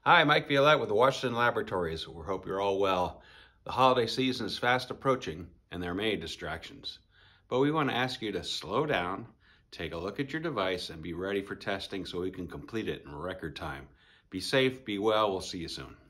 Hi, Mike Violette with the Washington Laboratories. We hope you're all well. The holiday season is fast approaching and there are many distractions. But we want to ask you to slow down, take a look at your device, and be ready for testing so we can complete it in record time. Be safe, be well, we'll see you soon.